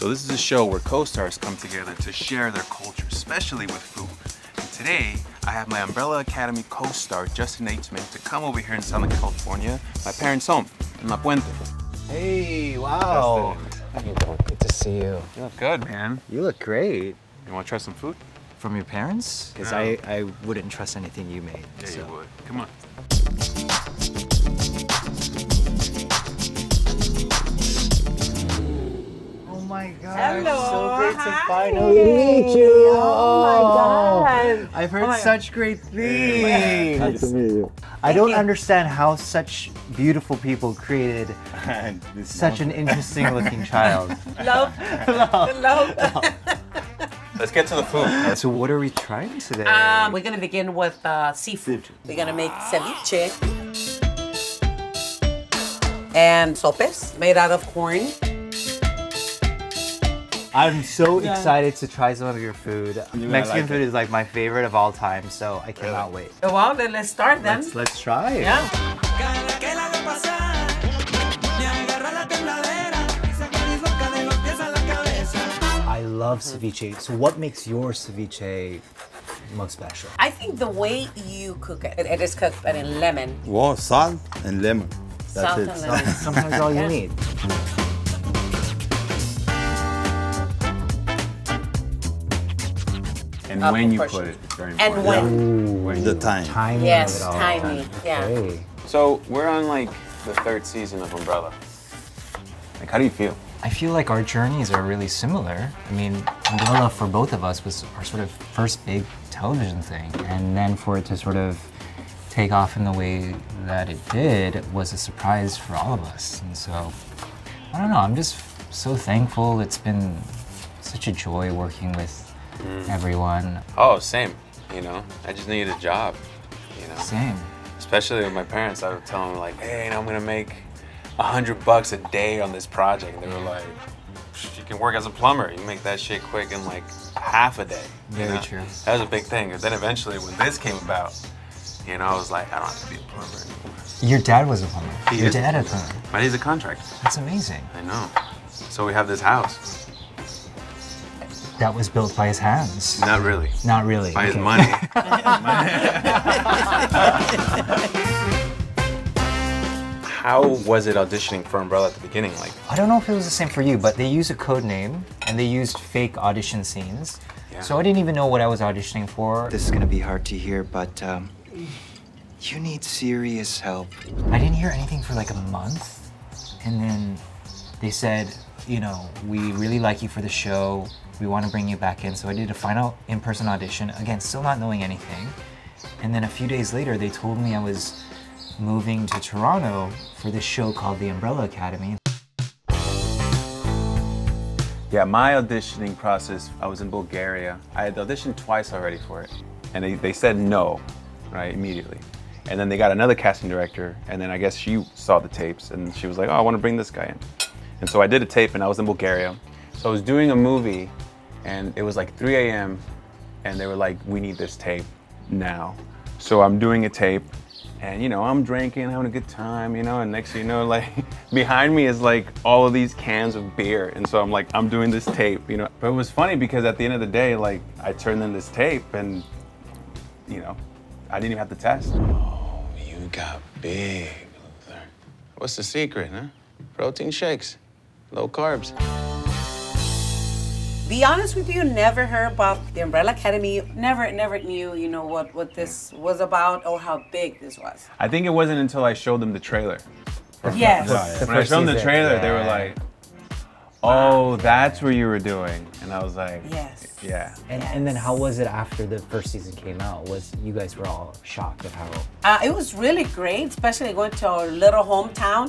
So this is a show where co-stars come together to share their culture, especially with food. And today, I have my Umbrella Academy co-star, Justin H. to come over here in Southern California, my parents' home, in La Puente. Hey, wow. Good to see you. You look good, man. You look great. You want to try some food? From your parents? Because No. I wouldn't trust anything you made. Yeah, so. you would. Come on. Oh my God. Hello. So great to Hi. finally meet you. Oh my God. I've heard Oh my such great things. Nice to meet you. I don't understand how such beautiful people created This such an interesting looking child. Love. Love. Let's get to the food. So what are we trying today? We're gonna begin with seafood. We're gonna make ceviche and sopes made out of corn. I'm so excited to try some of your food. gonna Mexican like food is like my favorite of all time, so I cannot wait. Well, then let's start then. Let's try it. Yeah. I love ceviche. So what makes your ceviche most special? I think the way you cook it, it is cooked in lemon. Well, salt and lemon. That's Salt it. and lemon. Sometimes all you Yeah. need. And Of when you course. put it, it's very And important. when. The time. Timing Yes, of it all. timing, yeah. Okay. So we're on like the third season of Umbrella. Like, how do you feel? I feel like our journeys are really similar. I mean, Umbrella for both of us was our sort of first big television thing. And then for it to sort of take off in the way that it did was a surprise for all of us. And so, I don't know, I'm just so thankful. It's been such a joy working with everyone. Oh, same. You know, I just needed a job. You know, Same. especially with my parents. I would tell them like, "Hey, I'm gonna make $100 a day on this project." And they were like, "You can work as a plumber. You make that shit quick in like half a day." you Very know? true. That was a big thing. And then eventually, when this came about, you know, I was like, I don't have to be a plumber anymore. Your dad was a plumber. He Your is. dad a plumber. But he's a contractor. That's amazing. I know. So we have this house. That was built by his hands. Not really. Not really. By his okay. money. How was it auditioning for Umbrella at the beginning? Like, I don't know if it was the same for you, but they used a code name and they used fake audition scenes. Yeah. So I didn't even know what I was auditioning for. This is gonna be hard to hear, but you need serious help. I didn't hear anything for like a month. And then they said, you know, we really like you for the show. We want to bring you back in. So I did a final in-person audition. Again, still not knowing anything. And then a few days later, they told me I was moving to Toronto for this show called The Umbrella Academy. yeah, my auditioning process, I was in Bulgaria. I had auditioned twice already for it. And they said no, right, immediately. And then they got another casting director, and then I guess she saw the tapes, and she was like, oh, I want to bring this guy in. And so I did a tape, and I was in Bulgaria. So I was doing a movie, and it was like 3 a.m., and they were like, we need this tape now. So I'm doing a tape, and you know, I'm drinking, having a good time, you know, and next thing you know, like, behind me is like all of these cans of beer. And so I'm like, I'm doing this tape, you know. But it was funny because at the end of the day, like, I turned in this tape, and, you know, I didn't even have to test. Oh, you got big, Luther. What's the secret, huh? Protein shakes, low carbs. Be honest with you, never heard about the Umbrella Academy. Never knew, you know, what this was about or how big this was. I think it wasn't until I showed them the trailer. Yes. The When I first showed them the season, trailer, they were yeah. like, oh, that's what you were doing. And I was like, Yes. yeah. And then how was it after the first season came out? Was you guys were all shocked at how? It was really great, especially going to our little hometown.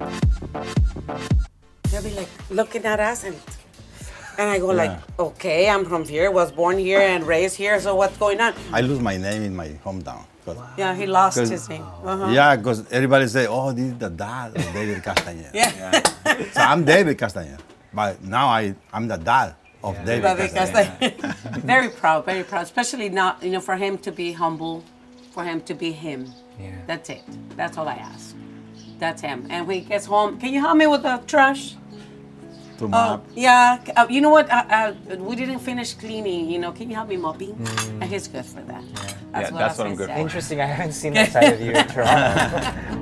They'll be like looking at us and I go like, okay, I'm from here, was born here and raised here, so what's going on? I lose my name in my hometown. Yeah, he lost 'Cause- his name. Yeah, because everybody say, oh, this is the dad of David Castañeda. Yeah. So I'm David Castañeda, but now I'm the dad of David David Castañeda. Castañeda. Very proud, especially not, you know, for him to be humble, for him to be him. Yeah. That's it. That's all I ask. That's him. And when he gets home, can you help me with the trash? to mop. Yeah, you know what? We didn't finish cleaning. You know, can you help me mopping? And he's good for that. Yeah, that's what I'm good for. Interesting. I haven't seen that side of you in Toronto.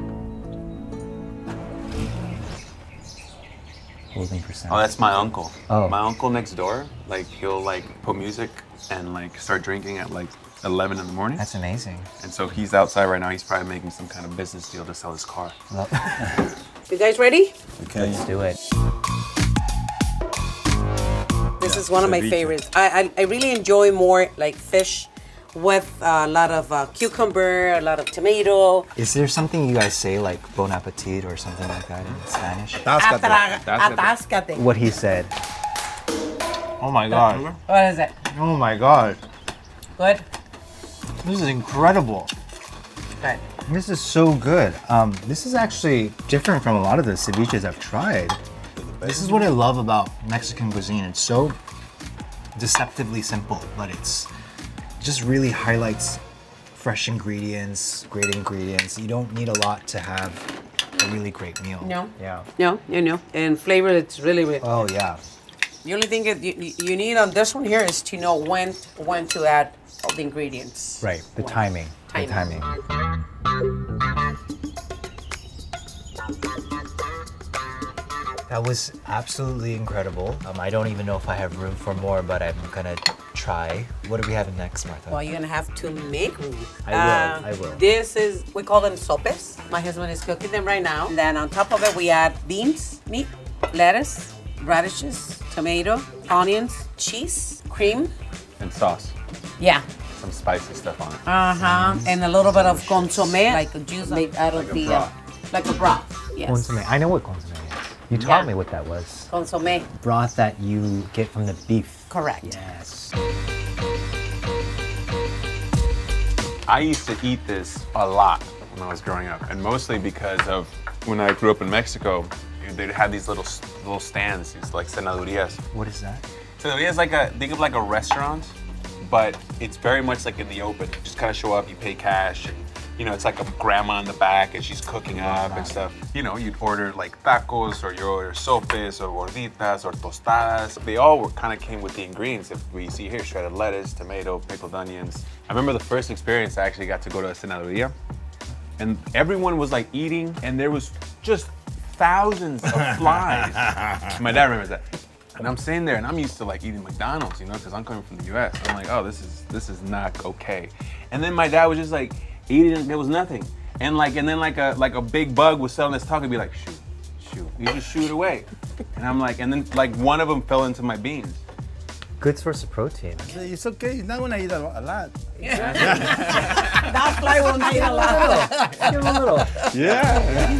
Holding for sound. Oh, that's my uncle. Oh. My uncle next door, like he'll like put music and like start drinking at like 11 in the morning. That's amazing. And so he's outside right now. He's probably making some kind of business deal to sell his car. Well, You guys ready? Okay. let's do it. This is one of my ceviche. favorites. I really enjoy more like fish with a lot of cucumber, a lot of tomato. Is there something you guys say like bon appetit or something like that in Spanish? Atascate. Atáscate. What he said. Oh my god. What is it? Oh my god. Good? This is incredible. Good. This is so good. This is actually different from a lot of the ceviches I've tried. This is what I love about Mexican cuisine. It's so deceptively simple, but it's just really highlights fresh ingredients, great ingredients. You don't need a lot to have a really great meal. No. Yeah. No. And flavor, it's really rich. Oh yeah. The only thing that you need on this one here is to know when to add all the ingredients. Right. The timing. The Timing. timing. That was absolutely incredible. I don't even know if I have room for more, but I'm gonna try. What do we have next, Martha? Well, you're gonna have to make room. I will. This is, we call them sopes. My husband is cooking them right now. And then on top of it, we add beans, meat, lettuce, radishes, tomato, onions, cheese, cream. And sauce. Yeah. Some spicy stuff on it. And a little bit of consomme, like a juice made out of the, broth. like a broth. Yes. Consomme. I know what consomme is. You taught Yeah. me what that was. Consomme. Broth that you get from the beef. Correct. Yes. I used to eat this a lot when I was growing up, and mostly because of when I grew up in Mexico, they'd have these little stands, these like cenadurias. What is that? Cenaduria is like think of like a restaurant, but it's very much like in the open. You just kind of show up, you pay cash, and you know, it's like a grandma in the back and she's cooking up and stuff. You know, you'd order like tacos or you order sopes or gorditas or tostadas. They all kind of came with the ingredients that we see here: shredded lettuce, tomato, pickled onions. I remember the first experience I actually got to go to a cenaduria, and everyone was like eating, and there was just thousands of flies. My dad remembers that. And I'm sitting there, and I'm used to like eating McDonald's, you know, because I'm coming from the U.S. I'm like, oh, this is not okay. And then my dad was just like eating, and there was nothing. And then like a big bug was selling this taco, and be like, shoot, you just shoot it away. And I'm like, and then like one of them fell into my beans. Good source of protein. It's okay. It's not gonna eat a lot. That fly will not eat a lot. Give him a little. Yeah.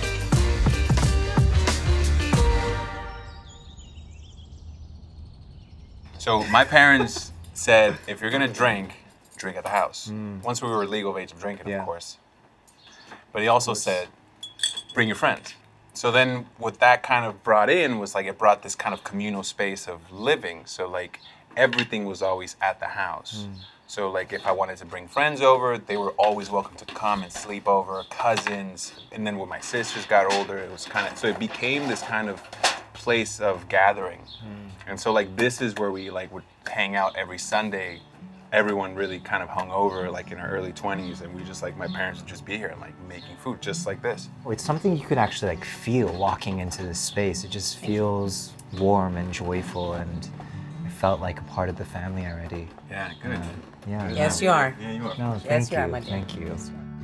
So my parents said, if you're gonna drink at the house. Once we were legal of age of drinking, Yeah. of course. But he also said, bring your friends. So then what that kind of brought in was like, it brought this kind of communal space of living. So like everything was always at the house. So like if I wanted to bring friends over, they were always welcome to come and sleep over, cousins. And then when my sisters got older, it was kind of, so it became this kind of place of gathering. And so like this is where we like would hang out every Sunday. Everyone really kind of hung over like in our early 20s, and we just like, my parents would just be here and like making food just like this. It's something you could actually like feel walking into this space. It just feels warm and joyful, and I felt like a part of the family already. Yeah, good. Yeah. Yes, you are. Yeah, you are. No, Yes, thank you are, you. my dear. Thank you.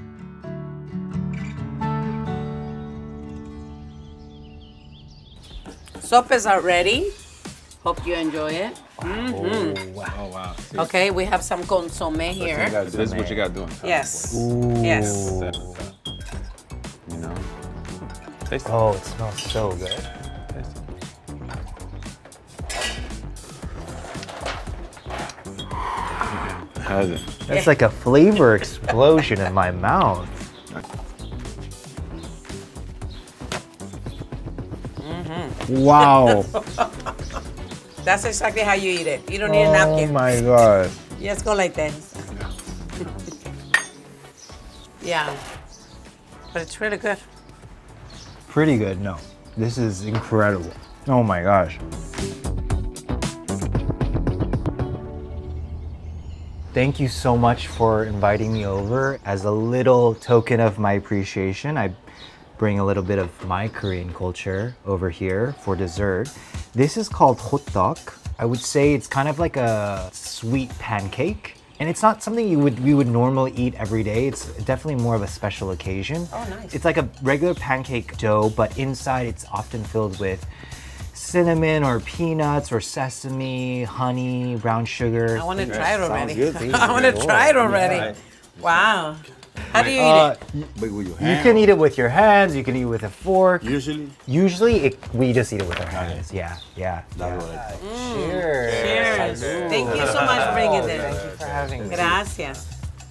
Sopes are ready. Hope you enjoy it. Oh, wow. Oh, wow. See, Okay, we have some consomme here. this is what you got to do. Yes. Ooh. Yes. You know? Taste it. Oh, it smells so good. Taste it. How's it? That's like a flavor explosion in my mouth. Wow. That's exactly how you eat it. You don't need a napkin. Oh my god. You just go like this. Yeah. But it's really good. Pretty good, no. This is incredible. Oh my gosh. Thank you so much for inviting me over. As a little token of my appreciation, I bring a little bit of my Korean culture over here for dessert. This is called hotdog. I would say it's kind of like a sweet pancake. And it's not something we would normally eat every day. It's definitely more of a special occasion. Oh, nice. It's like a regular pancake dough, but inside it's often filled with cinnamon or peanuts or sesame, honey, brown sugar. I want to try it already. good. I want to try it already. Yeah. Wow. How do you eat it? But with your You hand. can eat it with your hands, you can eat it with a fork. Usually, We just eat it with our hands. Yeah. that's what I think. Cheers. Cheers. Thank you so much for bringing this. Thank you for having me. Gracias.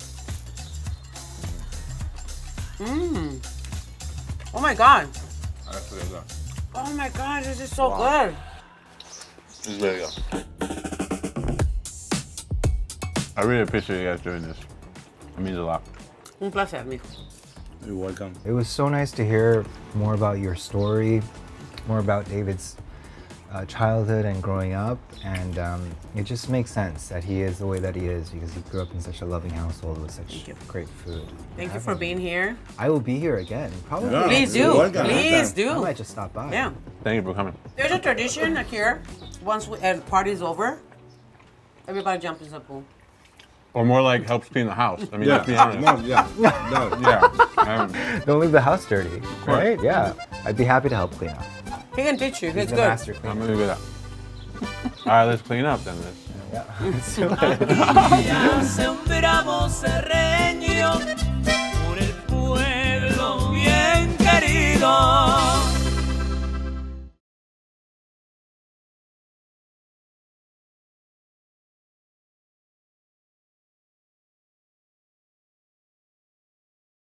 Oh my God. Oh my God, this is so good. It's very good. I really appreciate you guys doing this. It means a lot. Un placer, mijo. You're welcome. It was so nice to hear more about your story, more about David's childhood and growing up, and it just makes sense that he is the way that he is because he grew up in such a loving household with such great food. Thank you for being here. I will be here again, probably. Yeah. Please You're do. welcome. Please I do. might just stop by. Yeah. Thank you for coming. There's a tradition here. Once the party's over, everybody jumps in the pool. Or more like helps clean the house. I mean, Yeah. let's be honest. No, yeah. No. Yeah. Don't leave the house dirty, right? Yeah. I'd be happy to help clean up. He can teach you. He's It's the good. master I'm cleaner. gonna do that. All right, let's clean up then. Yeah. Let's do it. Ya sembramos serreño por el pueblo bien querido.